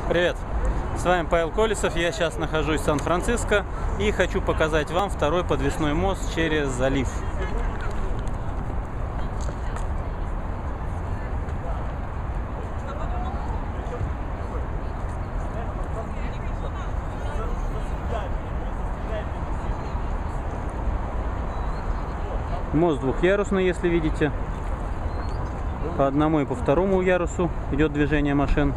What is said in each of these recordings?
Привет! С вами Павел Колесов, я сейчас нахожусь в Сан-Франциско и хочу показать вам второй подвесной мост через залив. Мост двухъярусный, если видите. По одному и по второму ярусу идет движение машин.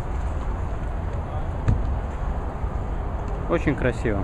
Очень красиво.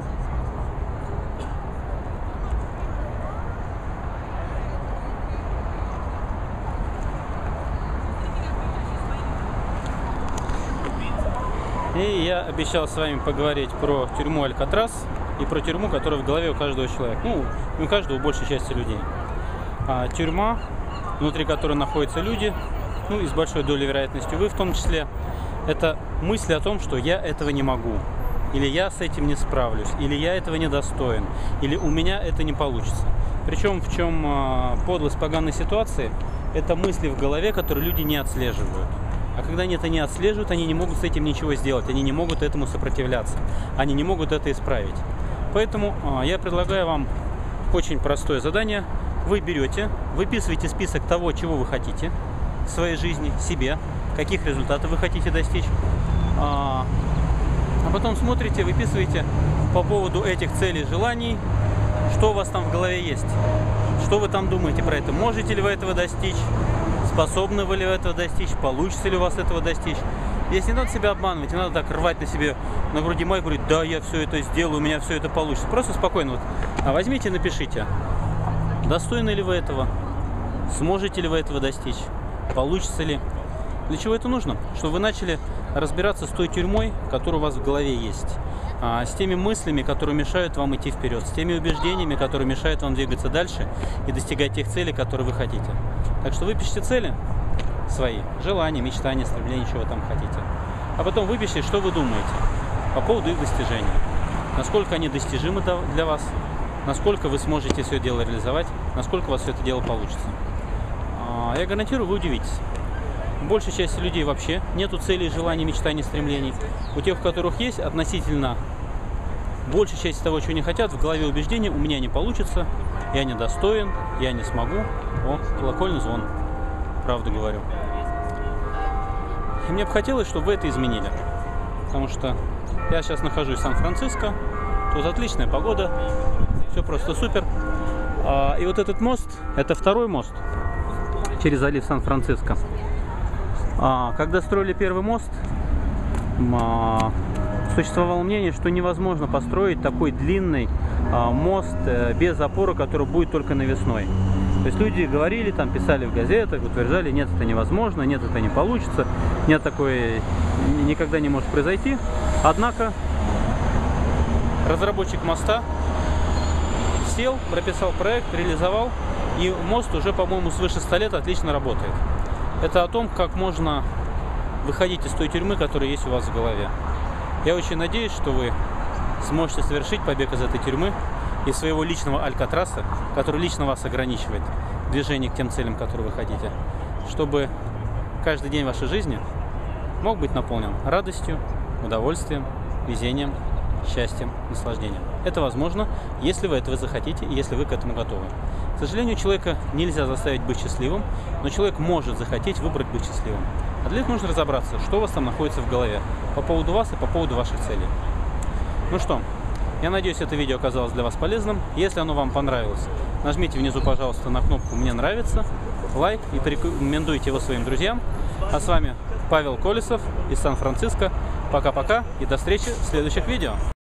И я обещал с вами поговорить про тюрьму Алькатрас и про тюрьму, которая в голове у каждого человека. Ну, не у каждого, у большей части людей. Тюрьма, внутри которой находятся люди, ну и с большой долей вероятности вы в том числе, это мысли о том, что я этого не могу, или я с этим не справлюсь, или я этого не достоин, или у меня это не получится. Причем в чем подлость поганой ситуации, это мысли в голове, которые люди не отслеживают. А когда они это не отслеживают, они не могут с этим ничего сделать, они не могут этому сопротивляться, они не могут это исправить. Поэтому я предлагаю вам очень простое задание. Вы берете, выписываете список того, чего вы хотите в своей жизни, себе, каких результатов вы хотите достичь, а потом смотрите, выписываете по поводу этих целей, желаний, что у вас там в голове есть, что вы там думаете про это, можете ли вы этого достичь, способны вы ли вы этого достичь, получится ли у вас этого достичь. Здесь не надо себя обманывать, не надо так рвать на себе на груди майку, говорить, да, я все это сделаю, у меня все это получится. Просто спокойно вот возьмите и напишите. Достойны ли вы этого? Сможете ли вы этого достичь? Получится ли? Для чего это нужно? Чтобы вы начали разбираться с той тюрьмой, которая у вас в голове есть. С теми мыслями, которые мешают вам идти вперед. С теми убеждениями, которые мешают вам двигаться дальше и достигать тех целей, которые вы хотите. Так что выпишите цели свои. Желания, мечтания, стремления, чего вы там хотите. А потом выпишите, что вы думаете по поводу их достижения. Насколько они достижимы для вас. Насколько вы сможете все это дело реализовать, насколько у вас все это дело получится. Я гарантирую, вы удивитесь. У большей части людей вообще нету целей, желаний, мечтаний, стремлений. У тех, у которых есть, относительно большей части того, чего они хотят, в голове убеждения: у меня не получится, я не достоин, я не смогу. О, колокольный звон. Правду говорю. И мне бы хотелось, чтобы вы это изменили. Потому что я сейчас нахожусь в Сан-Франциско, тут отличная погода. Все просто супер. И вот этот мост, это второй мост через залив Сан-Франциско. Когда строили первый мост, существовало мнение, что невозможно построить такой длинный мост без опоры, который будет только навесной. То есть люди говорили, там писали в газетах, утверждали, нет, это невозможно, нет, это не получится, нет, такое никогда не может произойти. Однако разработчик моста сел, прописал проект, реализовал, и мост уже, по-моему, свыше 100 лет отлично работает. Это о том, как можно выходить из той тюрьмы, которая есть у вас в голове. Я очень надеюсь, что вы сможете совершить побег из этой тюрьмы, из своего личного Алькатраса, который лично вас ограничивает в движении к тем целям, которые вы хотите, чтобы каждый день вашей жизни мог быть наполнен радостью, удовольствием, везением, счастьем, наслаждением. Это возможно, если вы этого захотите и если вы к этому готовы. К сожалению, человека нельзя заставить быть счастливым, но человек может захотеть выбрать быть счастливым. А для этого нужно разобраться, что у вас там находится в голове по поводу вас и по поводу ваших целей. Ну что, я надеюсь, это видео оказалось для вас полезным. Если оно вам понравилось, нажмите внизу, пожалуйста, на кнопку «Мне нравится», лайк и порекомендуйте его своим друзьям. А с вами Павел Колесов из Сан-Франциско. Пока-пока и до встречи в следующих видео.